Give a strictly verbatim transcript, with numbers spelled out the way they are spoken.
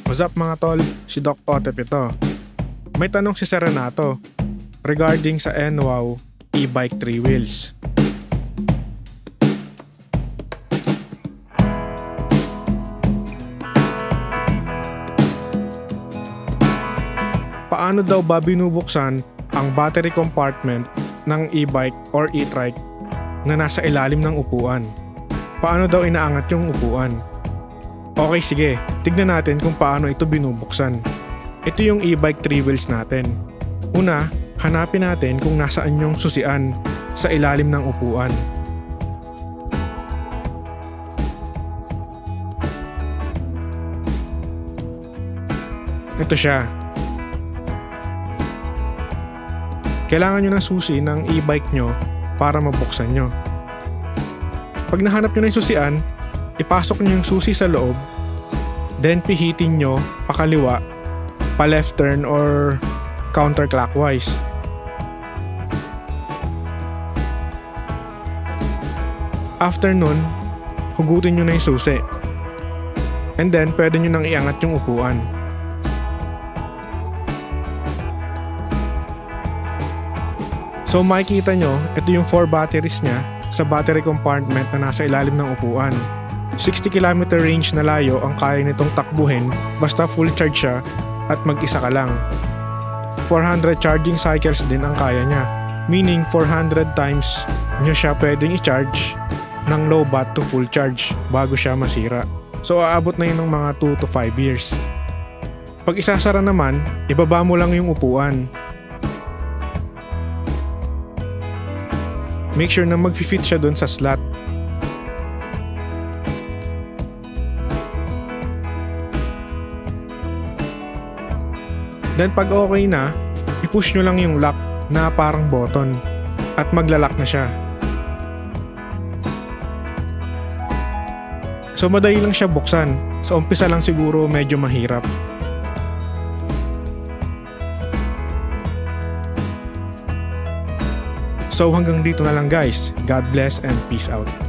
What's up mga tol? Si Doc Otep ito. May tanong si Sir Renato regarding sa N W O W e-bike three wheels. Paano daw ba binubuksan ang battery compartment ng e-bike or e-trike na nasa ilalim ng upuan? Paano daw inaangat yung upuan? Okay, sige, tignan natin kung paano ito binubuksan. Ito yung e-bike three wheels natin. Una, hanapin natin kung nasaan yung susian sa ilalim ng upuan. Ito siya. Kailangan nyo ng susi ng e-bike nyo para mabuksan nyo. Pag nahanap nyo na yung susian, ipasok nyo yung susi sa loob, then pihitin nyo pakaliwa, pa left turn or counterclockwise. After nun, hugutin nyo na yung susi. And then, pwede nyo nang iangat yung upuan. So makikita nyo, ito yung four batteries niya sa battery compartment na nasa ilalim ng upuan. sixty kilometer range na layo ang kaya nitong takbuhin basta full charge siya at mag-isa ka lang. four hundred charging cycles din ang kaya niya, meaning four hundred times nyo siya pwedeng i-charge ng low bat to full charge bago siya masira. So aabot na yun ng mga two to five years. Pag isasara naman, ibaba mo lang yung upuan. Make sure na mag-fit siya dun sa slot. Then pag okay na, i-push nyo lang yung lock na parang button at maglalak na siya. So madali lang siya buksan. Sa umpisa lang siguro medyo mahirap. So hanggang dito na lang guys. God bless and peace out.